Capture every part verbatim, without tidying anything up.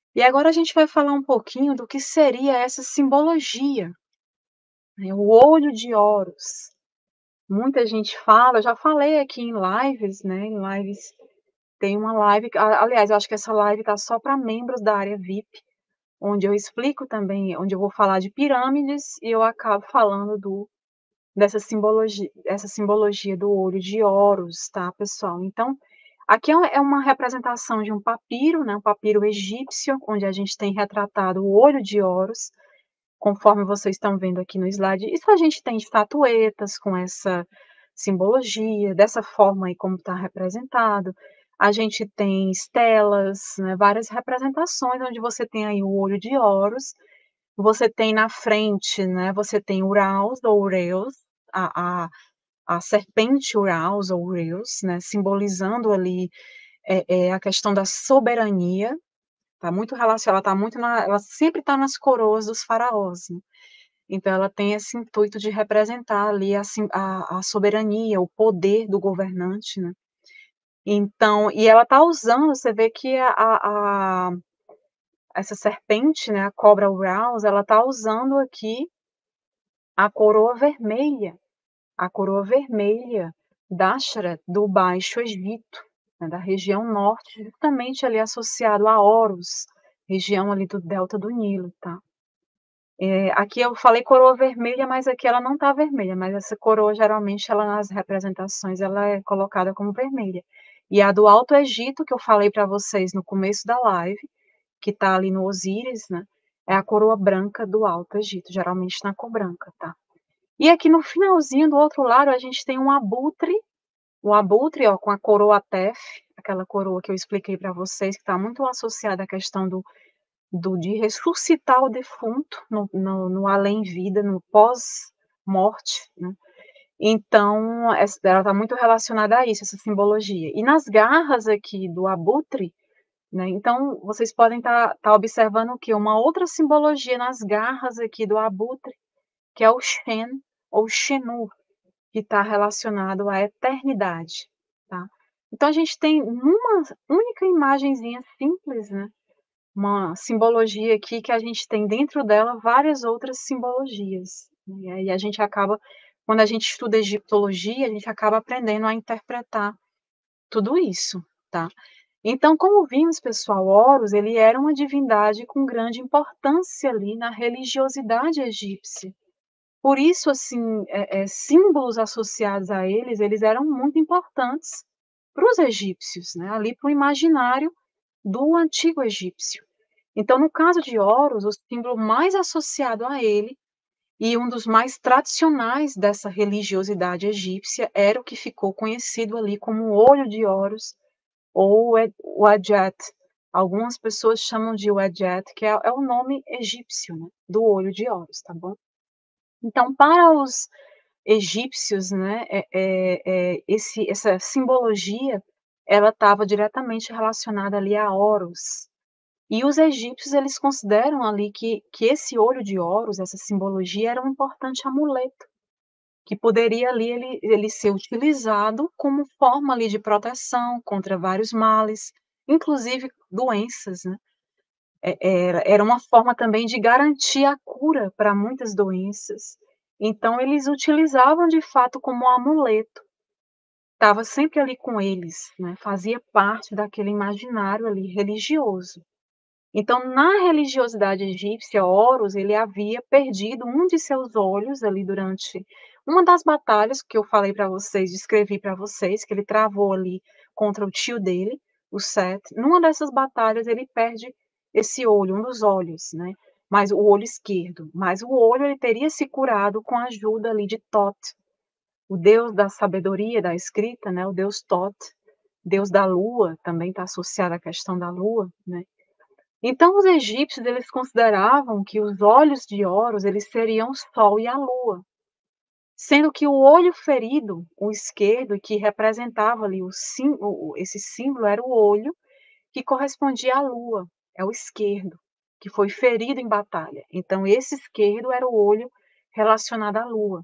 E agora a gente vai falar um pouquinho do que seria essa simbologia, né, o olho de Horus. Muita gente fala, eu já falei aqui em lives, né, em lives tem uma live a aliás, eu acho que essa live tá só para membros da área V I P, onde eu explico também onde eu vou falar de pirâmides e eu acabo falando do dessa simbologia essa simbologia do olho de Horus, tá, pessoal. Então, aqui é uma é uma representação de um papiro, né, um papiro egípcio, onde a gente tem retratado o olho de Horus, conforme vocês estão vendo aqui no slide. Isso a gente tem estatuetas com essa simbologia, dessa forma aí como está representado. A gente tem estelas, né, várias representações onde você tem aí o olho de Horus, você tem na frente, né, você tem Uraus ou Ureus, a a a serpente Uraus ou Ureus, né, simbolizando ali, eh eh, a questão da soberania, tá muito relacio ela tá muito na ela sempre tá nas coroas dos faraós, né. Então ela tem esse intuito de representar ali a sim a a soberania, o poder do governante, né. Então e ela tá usando, você vê que a a a essa serpente, né, a cobra Uraus, ela tá usando aqui a coroa vermelha, a coroa vermelha d'Ashra do Baixo Egito, né, da região norte, justamente ali associado a Horus, região ali do delta do Nilo, tá. Eh, aqui eu falei coroa vermelha, mas aqui ela não tá vermelha, mas essa coroa geralmente ela nas representações ela é colocada como vermelha. E a do Alto Egito, que eu falei pra vocês no começo da live, que tá ali no Osíris, né, é a coroa branca do Alto Egito, geralmente na cor branca, tá. E aqui no finalzinho do outro lado a gente tem um abutre, o abutre, ó, com a coroa Tef, aquela coroa que eu expliquei pra vocês que tá muito associada à questão do do de ressuscitar o defunto no no no além-vida, no pós-morte, né. Então, essa ela tá muito relacionada a isso, essa simbologia. E nas garras aqui do abutre, né, então vocês podem estar estar observando o quê? Uma outra simbologia nas garras aqui do abutre, que é o Shen ou Xenu, que tá relacionado à eternidade, tá. Então a gente tem numa única imagenzinha simples, né, uma simbologia aqui que a gente tem dentro dela várias outras simbologias, né, e aí a gente acaba quando a gente estuda egiptologia, a gente acaba aprendendo a interpretar tudo isso, tá. Então, como vimos, pessoal, Horus, ele era uma divindade com grande importância ali na religiosidade egípcia. Por isso, assim, eh eh, símbolos associados a eles, eles eram muito importantes para os egípcios, né, ali para o imaginário do antigo egípcio. Então, no caso de Horus, o símbolo mais associado a ele, e um dos mais tradicionais dessa religiosidade egípcia, era o que ficou conhecido ali como o olho de Horus ou Ed Wadjet. Algumas pessoas chamam de Wadjet, que é é o nome egípcio, né, do olho de Horus, tá bom. Então, para os egípcios, né, eh eh eh, esse essa simbologia, ela estava diretamente relacionada ali a Horus. E os egípcios, eles consideram ali que que esse olho de Horus, essa simbologia, era um importante amuleto, que poderia ali ele ele ser utilizado como forma ali de proteção contra vários males, inclusive doenças, né. Eh, era era uma forma também de garantir a cura para muitas doenças. Então eles utilizavam de fato como um amuleto. Estava sempre ali com eles, né, fazia parte daquele imaginário ali religioso. Então, na religiosidade egípcia, Horus, ele havia perdido um de seus olhos ali durante uma das batalhas que eu falei para vocês, descrevi para vocês, que ele travou ali contra o tio dele, o Set. Numa dessas batalhas ele perde esse olho, um dos olhos, né, mas o olho esquerdo, mas o olho ele teria se curado com a ajuda ali de Thoth, o deus da sabedoria, da escrita, né, o deus Thoth, deus da lua, também está associado à questão da lua, né. Então os egípcios, eles consideravam que os olhos de Horus, eles seriam o sol e a lua, sendo que o olho ferido, o esquerdo, que representava ali o sim o o esse símbolo era o olho que correspondia à lua, é o esquerdo, que foi ferido em batalha. Então esse esquerdo era o olho relacionado à lua.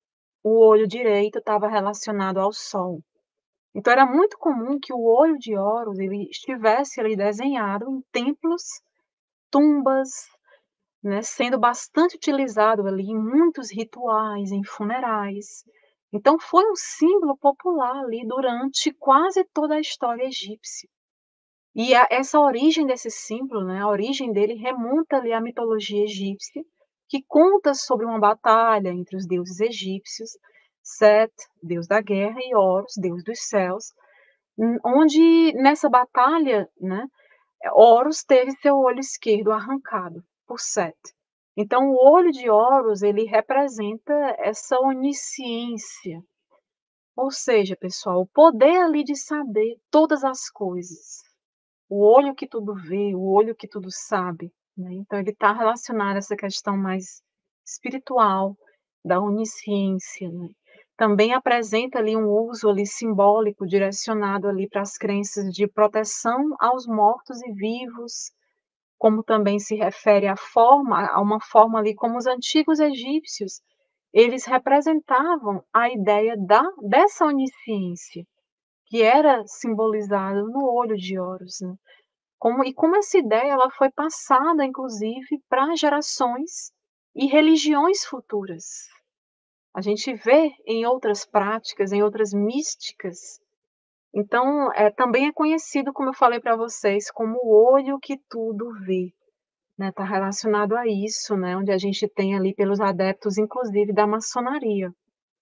O olho direito estava relacionado ao sol. Então era muito comum que o olho de Horus ele estivesse ali desenhado em templos tumbas, né, sendo bastante utilizado ali em muitos rituais, em funerais. Então foi um símbolo popular ali durante quase toda a história egípcia. E a essa origem desse símbolo, né, a origem dele remonta ali à mitologia egípcia, que conta sobre uma batalha entre os deuses egípcios, Set, deus da guerra, e Horus, deus dos céus, hum, onde nessa batalha, né, Horus teve seu olho esquerdo arrancado por Set. Então o olho de Horus, ele representa essa onisciência, ou seja, pessoal, o poder ali de saber todas as coisas. O olho que tudo vê, o olho que tudo sabe, né, então ele está relacionado a essa questão mais espiritual, da onisciência, né. Também apresenta ali um uso ali simbólico direcionado ali para as crenças de proteção aos mortos e vivos, como também se refere à forma a uma forma ali como os antigos egípcios, eles representavam a ideia da dessa onisciência, que era simbolizado no olho de Horus, né. Como e como essa ideia ela foi passada inclusive para gerações e religiões futuras. A gente vê em outras práticas, em outras místicas, então, eh, também é conhecido, como eu falei para vocês, como o olho que tudo vê, né, tá relacionado a isso, né, onde a gente tem ali pelos adeptos inclusive da maçonaria.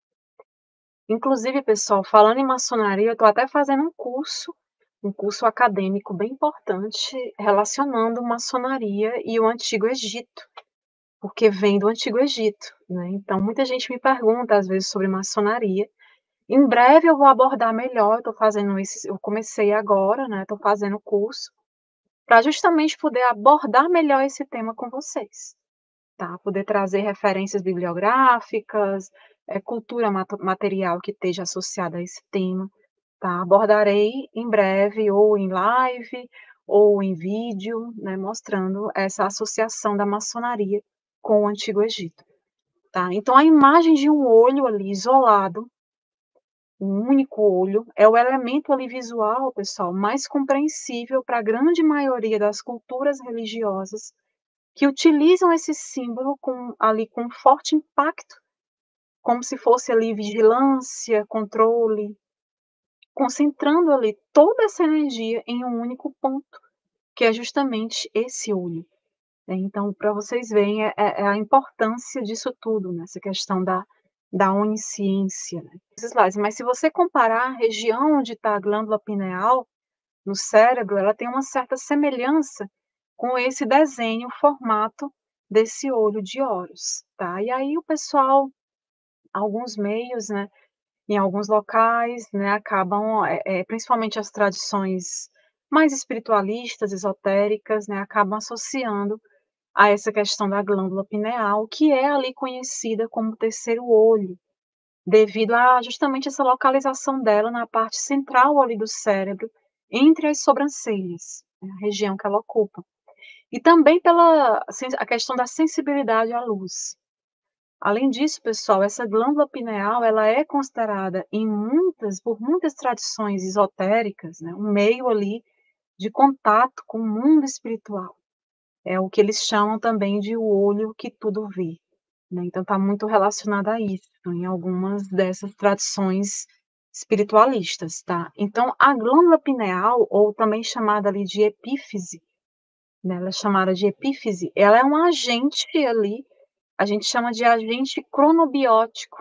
Inclusive pessoal, falando em maçonaria, eu estou até fazendo um curso, um curso acadêmico bem importante, relacionando maçonaria e o Antigo Egito, porque vem do Antigo Egito, né, então muita gente me pergunta às vezes sobre maçonaria. Em breve eu vou abordar melhor, eu estou fazendo esse eu comecei agora, né, estou fazendo o curso, para justamente poder abordar melhor esse tema com vocês, tá, poder trazer referências bibliográficas, eh, cultura mato material que esteja associada a esse tema, tá. Abordarei em breve ou em live, ou em vídeo, né, mostrando essa associação da maçonaria com o Antigo Egito, tá. Então a imagem de um olho ali isolado, um único olho, é o elemento ali visual, pessoal, mais compreensível para a grande maioria das culturas religiosas, que utilizam esse símbolo com ali com forte impacto, como se fosse ali vigilância, controle, concentrando ali toda essa energia em um único ponto, que é justamente esse olho, né. Então para vocês verem, é é a importância disso tudo, né, essa questão da da onisciência, né. Esses slides, mas se você comparar a região onde está a glândula pineal, no cérebro, ela tem uma certa semelhança com esse desenho, formato desse olho de Horus, tá. E aí o pessoal, alguns meios, né, em alguns locais, né, acabam, eh eh, principalmente as tradições mais espiritualistas, esotéricas, né, acabam associando a essa questão da glândula pineal, que é ali conhecida como terceiro olho, devido a justamente essa localização dela na parte central ali do cérebro, entre as sobrancelhas, né, a região que ela ocupa. E também pela sen a questão da sensibilidade à luz. Além disso, pessoal, essa glândula pineal, ela é considerada em muitas por muitas tradições esotéricas, né, um meio ali de contato com o mundo espiritual. É o que eles chamam também de o olho que tudo vê, né, então está muito relacionado a isso, em algumas dessas tradições espiritualistas, tá. Então a glândula pineal, ou também chamada ali de epífise, né, ela é chamada de epífise, ela é um agente ali, a gente chama de agente cronobiótico.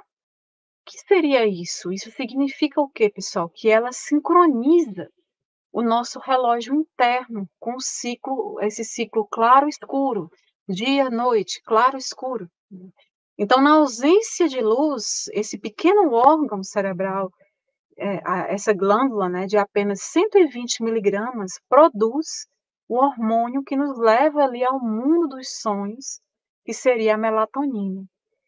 O que seria isso? Isso significa o quê, pessoal? Que ela sincroniza o nosso relógio interno com o ciclo esse ciclo claro-escuro, dia-noite, claro-escuro. Então, na ausência de luz, esse pequeno órgão cerebral, eh, a essa glândula, né, de apenas cento e vinte miligramas, produz o hormônio que nos leva ali ao mundo dos sonhos, que seria a melatonina.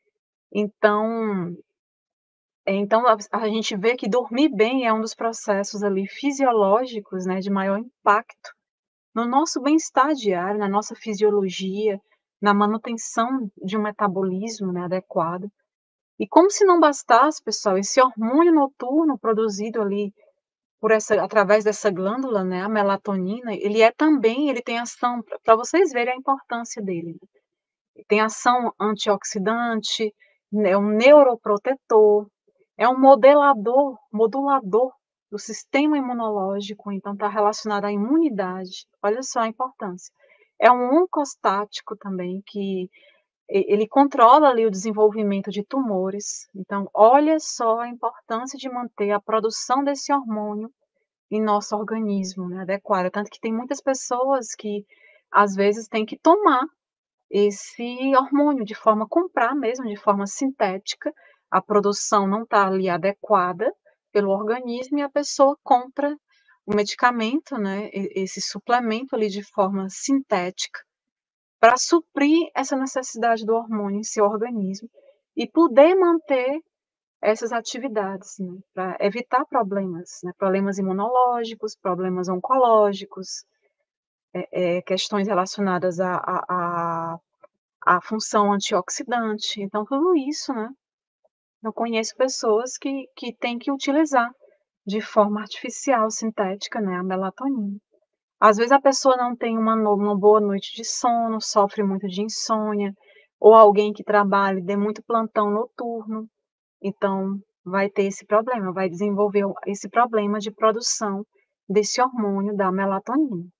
Então eh, então a a gente vê que dormir bem é um dos processos ali fisiológicos, né, de maior impacto no nosso bem-estar diário, na nossa fisiologia, na manutenção de um metabolismo, né, adequado. E como se não bastasse, pessoal, esse hormônio noturno produzido ali por essa através dessa glândula, né, a melatonina, ele é também ele tem ação pra pra vocês verem a importância dele, tem ação antioxidante, né, é um neuroprotetor, é um modelador modulador do sistema imunológico, então está relacionado à imunidade, olha só a importância. É um oncostático também que e ele controla ali o desenvolvimento de tumores, então olha só a importância de manter a produção desse hormônio em nosso organismo, né, adequada, tanto que tem muitas pessoas que, às vezes, têm que tomar esse hormônio de forma comprar mesmo, de forma sintética, a produção não está ali adequada pelo organismo e a pessoa compra o medicamento, né, e esse suplemento ali de forma sintética, pra suprir essa necessidade do hormônio em seu organismo e poder manter essas atividades, né, pra evitar problemas, né, problemas imunológicos, problemas oncológicos, eh eh, questões relacionadas à à à à função antioxidante, então tudo isso, né. Eu conheço pessoas que que têm que utilizar de forma artificial, sintética, né, a melatonina. Às vezes a pessoa não tem uma no uma boa noite de sono, sofre muito de insônia, ou alguém que trabalhe, dê muito plantão noturno, então vai ter esse problema, vai desenvolver o esse problema de produção desse hormônio da melatonina.